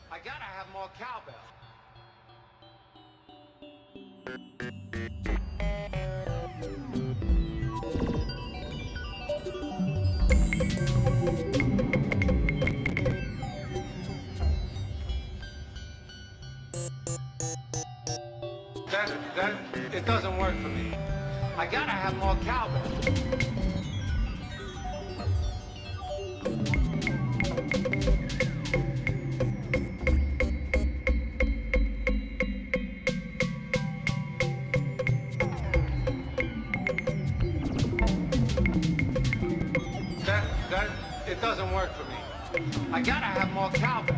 I gotta have more cowbell. It doesn't work for me. I gotta have more cowbell. It doesn't work for me. I gotta have more cowbell.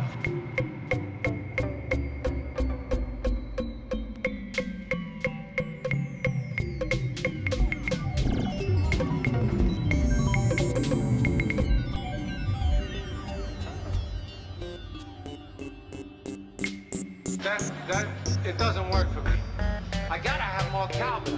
It doesn't work for me. I gotta have more cowbell.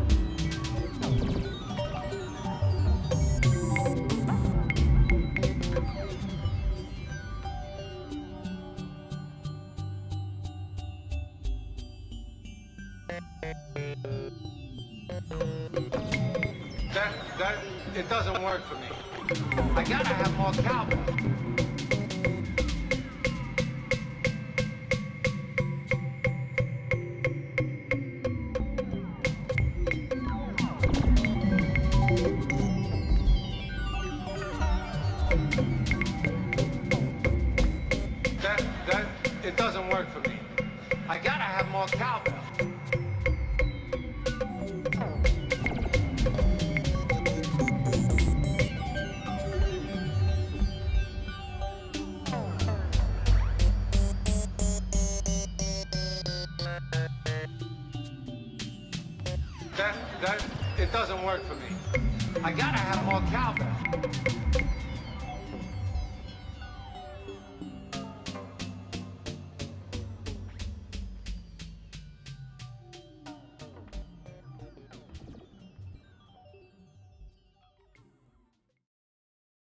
It doesn't work for me. I gotta have more cowbell. It doesn't work for me. I gotta have more cowbell. It doesn't work for me. I gotta have more cowbell.